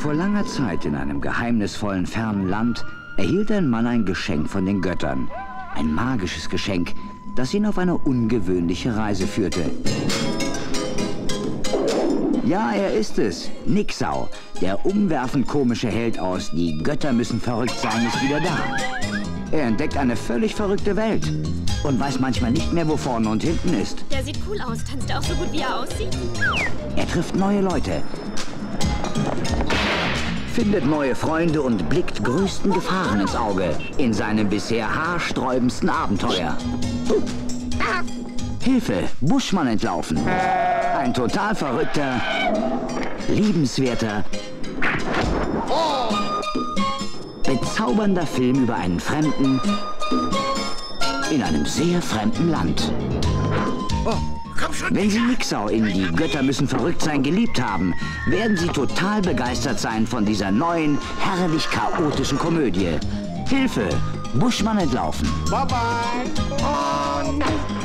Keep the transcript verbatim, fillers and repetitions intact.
Vor langer Zeit in einem geheimnisvollen, fernen Land erhielt ein Mann ein Geschenk von den Göttern. Ein magisches Geschenk, das ihn auf eine ungewöhnliche Reise führte. Ja, er ist es. Nixau, der umwerfend komische Held aus Die Götter müssen verrückt sein, ist wieder da. Er entdeckt eine völlig verrückte Welt und weiß manchmal nicht mehr, wo vorne und hinten ist. Der sieht cool aus. Tanzt er auch so gut, wie er aussieht? Er trifft neue Leute, findet neue Freunde und blickt größten Gefahren ins Auge in seinem bisher haarsträubendsten Abenteuer. Hilfe, Buschmann entlaufen. Ein total verrückter, liebenswerter, bezaubernder Film über einen Fremden in einem sehr fremden Land. Wenn Sie Nixau in Die Götter müssen verrückt sein geliebt haben, werden Sie total begeistert sein von dieser neuen, herrlich chaotischen Komödie. Hilfe, Buschmann entlaufen. Bye bye. Und